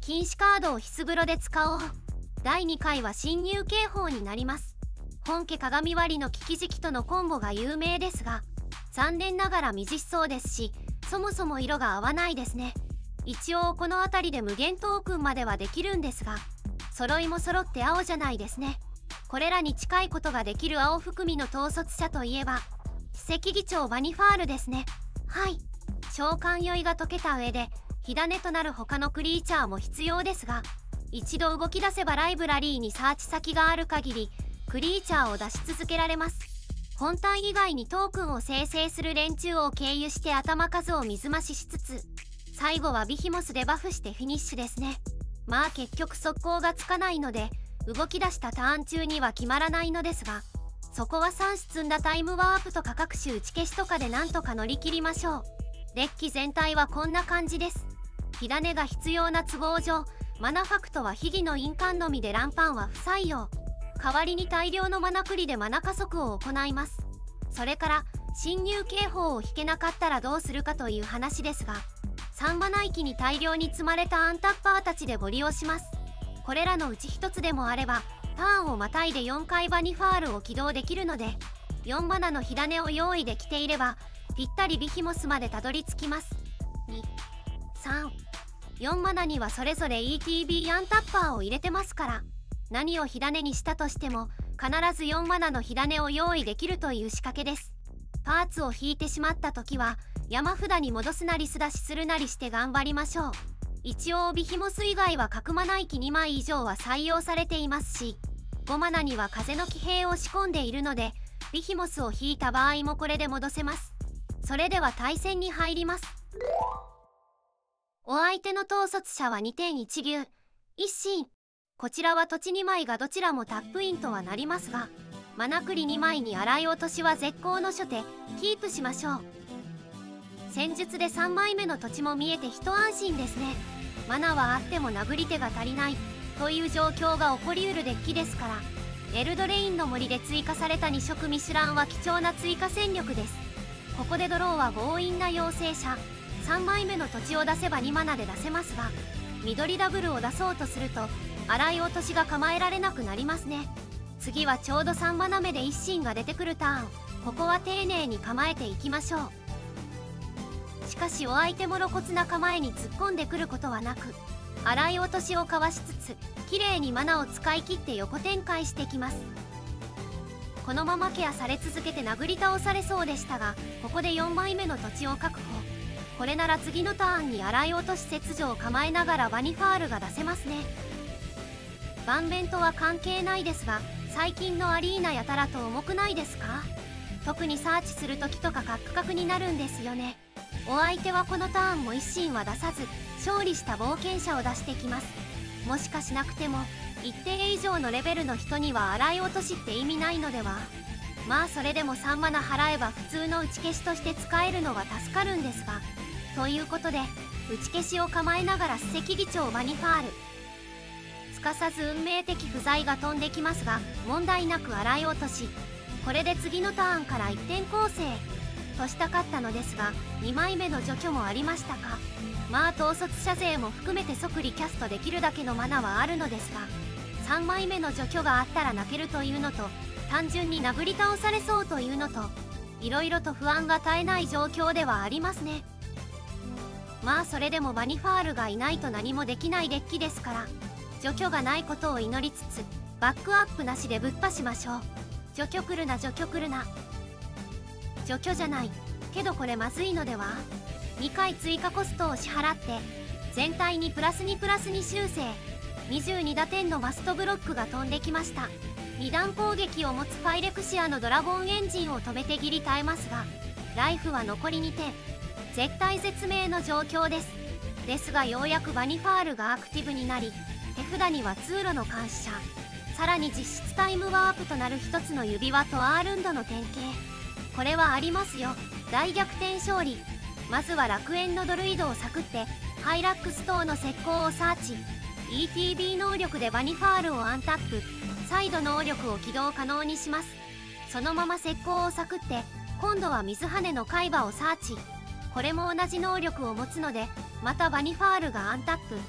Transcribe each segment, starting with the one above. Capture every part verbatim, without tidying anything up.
禁止カードをヒス風呂で使おう。だいにかいは侵入警報になります。本家鏡割りの利き時期とのコンボが有名ですが、残念ながら未実装ですし、そもそも色が合わないですね。一応この辺りで無限トークンまではできるんですが、揃いも揃って青じゃないですね。これらに近いことができる青含みの統率者といえば史跡議長バニファールですね。はい、召喚酔いが解けた上で火種となる他のクリーチャーも必要ですが、一度動き出せばライブラリーにサーチ先がある限りクリーチャーを出し続けられます。本体以外にトークンを生成する連中を経由して頭数を水増ししつつ、最後はビヒモスでバフしてフィニッシュですね。まあ結局速攻がつかないので動き出したターン中には決まらないのですが、そこはさん種積んだタイムワープとか各種打ち消しとかでなんとか乗り切りましょう。デッキ全体はこんな感じです。火種が必要な都合上、マナファクトは秘技の印鑑のみでランパンは不採用。代わりに大量のマナクリでマナ加速を行います。それから侵入警報を引けなかったらどうするかという話ですが、さんマナ域に大量に積まれたアンタッパーたちでご利用します。これらのうちひとつでもあればターンをまたいでよんかいバニファールを起動できるので、よんマナの火種を用意できていればぴったりビヒモスまでたどり着きます。に、さん、よんマナにはそれぞれ イーティービー アンタッパーを入れてますから、何を火種にしたとしても必ずよんマナの火種を用意できるという仕掛けです。パーツを引いてしまった時は山札に戻すなり素出しするなりして頑張りましょう。一応ビヒモス以外は角マナ域にまい以上は採用されていますし、ごマナには風の騎兵を仕込んでいるのでビヒモスを引いた場合もこれで戻せます。それでは対戦に入ります。お相手の統率者はにてん一流一心。こちらは土地にまいがどちらもタップインとはなりますが、マナクリにまいに洗い落としは絶好の初手、キープしましょう。戦術でさんまいめの土地も見えて一安心ですね。マナはあっても殴り手が足りないという状況が起こりうるデッキですから、エルドレインの森で追加されたに色ミシュランは貴重な追加戦力です。ここでドローは強引な妖精者、さんまいめの土地を出せばにマナで出せますが、緑ダブルを出そうとすると洗い落としが構えられなくなりますね。次はちょうどさんマナ目で一心が出てくるターン、ここは丁寧に構えていきましょう。しかしお相手も露骨な構えに突っ込んでくることはなく、洗い落としをかわしつつ綺麗にマナを使い切って横展開してきます。このままケアされ続けて殴り倒されそうでしたが、ここでよんまいめの土地を確保。これなら次のターンに洗い落とし切除を構えながらバニファールが出せますね。盤面とは関係ないですが、最近のアリーナやたらと重くないですか？特にサーチする時とかカックカクになるんですよね。お相手はこのターンも一心は出さず勝利した冒険者を出してきます。もしかしなくても一定以上のレベルの人には洗い落としって意味ないのでは。まあそれでもさんマナ払えば普通の打ち消しとして使えるのは助かるんですが、ということで打ち消しを構えながら史跡議長バニファール。すかさず運命的不在が飛んできますが問題なく洗い落とし、これで次のターンから一転攻勢としたかったのですが、にまいめの除去もありましたか。まあ統率者勢も含めて即リキャストできるだけのマナはあるのですが、さんまいめの除去があったら泣けるというのと、単純に殴り倒されそうというのと、いろいろと不安が絶えない状況ではありますね。まあそれでもバニファールがいないと何もできないデッキですから、除去がないことを祈りつつバックアップなしでぶっ破しましょう。除去来るな除去来るな。除去じゃないけどこれまずいのでは。にかい追加コストを支払って全体にプラスにプラスに修正。にじゅうに打点のマストブロックが飛んできました。に段攻撃を持つファイレクシアのドラゴンエンジンを止めてギリ耐えますが、ライフは残りにてん、絶体絶命の状況です。ですがようやくバニファールがアクティブになり、手札には通路の監視者、さらに実質タイムワープとなる一つの指輪とアールンドの典型。これはありますよ、大逆転勝利。まずは楽園のドルイドをサクってハイラックス等の石膏をサーチ。 イーティービー 能力でバニファールをアンタップ、再度能力を起動可能にします。そのまま石膏をサクって今度は水羽の海馬をサーチ。これも同じ能力を持つのでまたバニファールがアンタップ。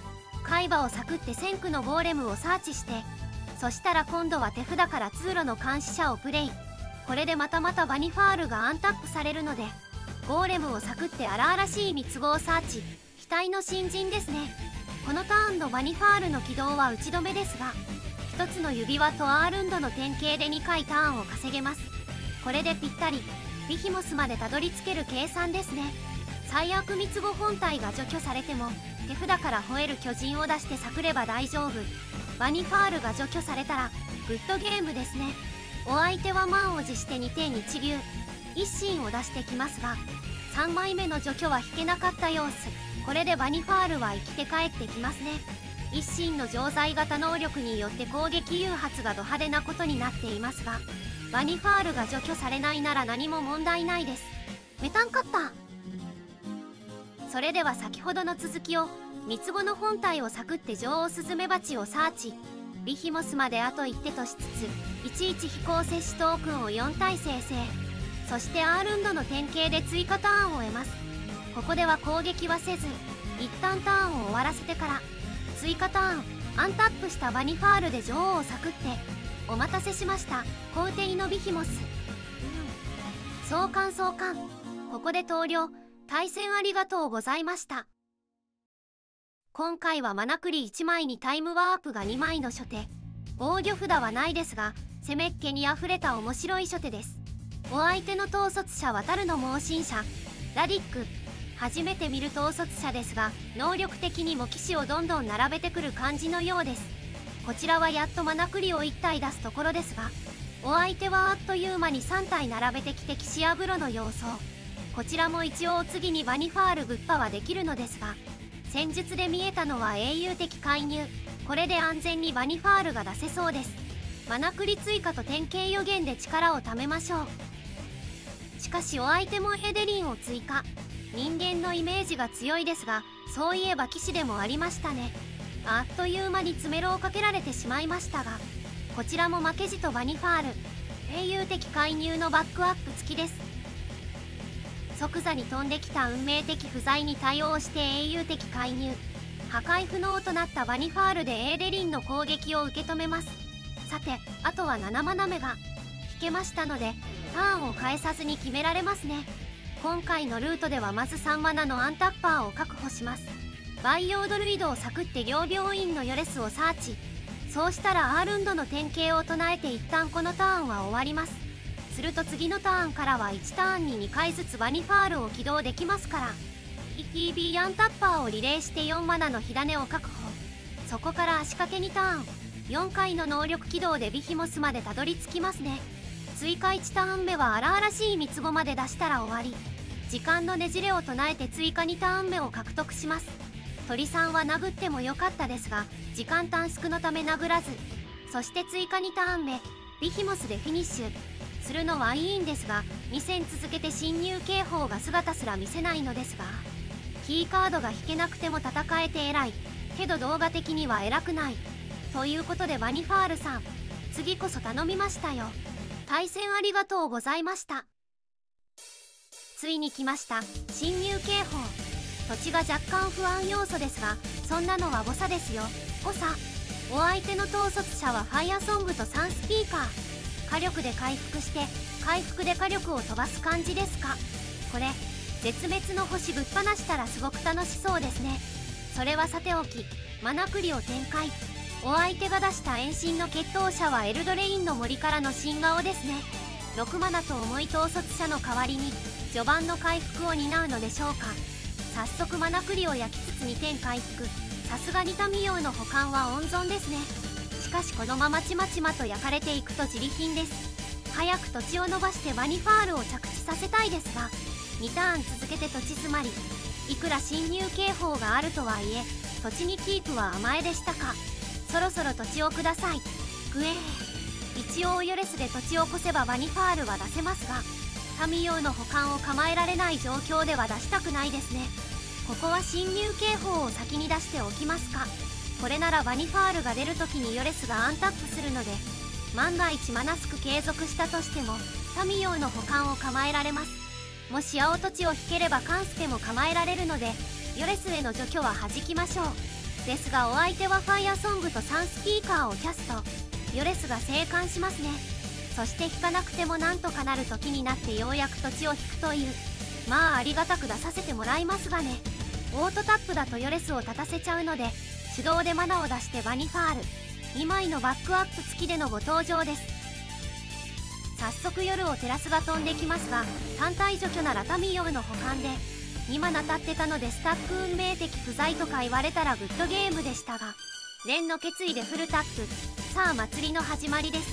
海馬をサクって先駆のゴーレムをサーチして、そしたら今度は手札から通路の監視者をプレイ。これでまたまたバニファールがアンタップされるので、ゴーレムをサクって荒々しい三つ子をサーチ。期待の新人ですね。このターンのバニファールの起動は打ち止めですが、ひとつの指輪とアールンドの典型でにかいターンを稼げます。これでぴったりビヒモスまでたどり着ける計算ですね。最悪三つ子本体が除去されても手札から吠える巨人を出してサクれば大丈夫。バニファールが除去されたらグッドゲームですね。お相手は満を持してにてん一流一心を出してきますが、さんまいめの除去は引けなかった様子。これでバニファールは生きて帰ってきますね。一心の常在型能力によって攻撃誘発がド派手なことになっていますが、バニファールが除去されないなら何も問題ないです。メタンカッター。それでは先ほどの続きを、三つ子の本体をサクって女王スズメバチをサーチ。ビヒモスまであといってとしつつ、いちいち飛行接種トークンをよん体生成。そしてアールンドの典型で追加ターンを得ます。ここでは攻撃はせず、一旦ターンを終わらせてから、追加ターン、アンタップしたバニファールで女王をサクって、お待たせしました、コウテイのビヒモス。総監総監、ここで投了。対戦ありがとうございました。今回はマナクリいちまいにタイムワープがにまいの初手。防御札はないですが、攻めっ気にあふれた面白い初手です。お相手の統率者渡るの盲信者、ラディック。初めて見る統率者ですが、能力的にも騎士をどんどん並べてくる感じのようです。こちらはやっとマナクリをいち体出すところですが、お相手はあっという間にさん体並べてきて騎士アブロの様相。こちらも一応次にバニファールぶっ破はできるのですが、戦術で見えたのは英雄的介入。これで安全にバニファールが出せそうです。マナクリ追加と典型予言で力をためましょう。しかしお相手もエデリンを追加。人間のイメージが強いですが、そういえば騎士でもありましたね。あっという間に詰めろをかけられてしまいましたが、こちらも負けじとバニファール。英雄的介入のバックアップ付きです。即座に飛んできた運命的不在に対応して英雄的介入。破壊不能となったバニファールでエーデリンの攻撃を受け止めます。さて、あとはななマナ目が引けましたので、ターンを返さずに決められますね。今回のルートではまずさんマナのアンタッパーを確保します。培養ドルイドをサクって両病院のヨレスをサーチ。そうしたらアールンドの典型を唱えて一旦このターンは終わります。すると次のターンからはいちターンににかいずつバニファールを起動できますから、イーティービー アンタッパーをリレーしてよんマナの火種を確保。そこから足掛けにターン、よんかいの能力起動でビヒモスまでたどり着きますね。追加いちターン目は荒々しい三つ子まで出したら終わり。時間のねじれを唱えて追加にターン目を獲得します。鳥さんは殴ってもよかったですが、時間短縮のため殴らず、そして追加にターン目、ビヒモスでフィニッシュするのはいいんですが、に戦続けて侵入警報が姿すら見せないのですが、キーカードが引けなくても戦えて偉いけど動画的には偉くないということで、バニファールさん、次こそ頼みましたよ。対戦ありがとうございました。ついに来ました、侵入警報。土地が若干不安要素ですが、そんなのは誤差ですよ。誤差。お相手の統率者はファイアソングとさんスピーカー。火力で回復して回復で火力を飛ばす感じですか。これ絶滅の星ぶっ放したらすごく楽しそうですね。それはさておき、マナクリを展開。お相手が出した遠心の決闘者はエルドレインの森からの新顔ですね。ろくマナと重い統率者の代わりに序盤の回復を担うのでしょうか。早速マナクリを焼きつつにてん回復。さすがに民謡の保管は温存ですね。しかしこのままちまちまと焼かれていくと自利品です。早く土地を伸ばしてバニファールを着地させたいですが、にターン続けて土地詰まり。いくら侵入警報があるとはいえ、土地にキープは甘えでしたか。そろそろ土地をください。グエー。一応ヨレスで土地を越せばバニファールは出せますが、民謡の保管を構えられない状況では出したくないですね。ここは侵入警報を先に出しておきますか。これならバニファールが出るときにヨレスがアンタップするので、万が一マナスク継続したとしても民謡の保管を構えられます。もし青土地を引ければカンスケも構えられるので、ヨレスへの除去は弾きましょう。 ですがお相手はファイアソングとさんスピーカーをキャスト。ヨレスが生還しますね。そして引かなくてもなんとかなる時になってようやく土地を引くという、まあありがたく出させてもらいますがね。オートタップだとヨレスを立たせちゃうので手動でマナを出してバニファールにまいのバックアップ付きでのご登場です。早速夜を照らすが飛んできますが、単体除去ならタミヨウの保管でにマナ経ってたのでスタック運命的不在とか言われたらグッドゲームでしたが、連の決意でフルタップ。さあ祭りの始まりです。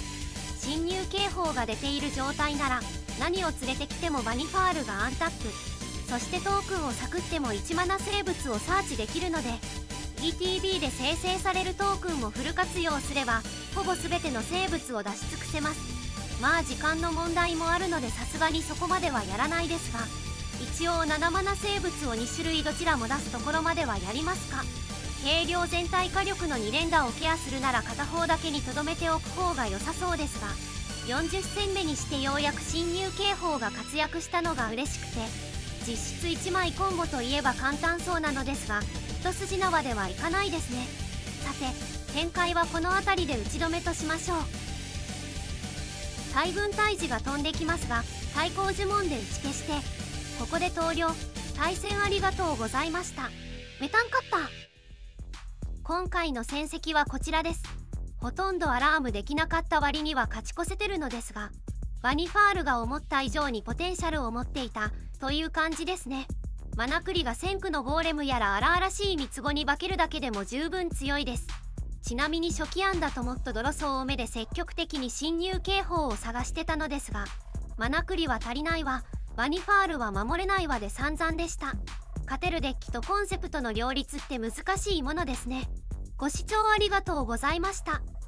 侵入警報が出ている状態なら何を連れてきてもバニファールがアンタップ、そしてトークンをサクってもいちマナ生物をサーチできるので イーティービー で生成されるトークンをフル活用すればほぼ全ての生物を出し尽くせます。まあ時間の問題もあるのでさすがにそこまではやらないですが、一応ななマナ生物をに種類どちらも出すところまではやりますか。軽量全体火力のに連打をケアするなら片方だけにとどめておく方が良さそうですが、よんじゅっ戦目にしてようやく侵入警報が活躍したのが嬉しくて、実質いちまいコンボといえば簡単そうなのですが一筋縄ではいかないですね。さて展開はこの辺りで打ち止めとしましょう。大軍退治が飛んできますが対抗呪文で打ち消して、ここで投了。対戦ありがとうございました。メタンカッター。今回の戦績はこちらです。ほとんどアラームできなかった割には勝ち越せてるのですが、バニファールが思った以上にポテンシャルを持っていたという感じですね。マナクリが先駆のゴーレムやら荒々しい三つ子に化けるだけでも十分強いです。ちなみに初期案だともっとドロソー多めで積極的に侵入警報を探してたのですが、マナクリは足りないわ、バニファールは守れないわで散々でした。勝てるデッキとコンセプトの両立って難しいものですね。ご視聴ありがとうございました。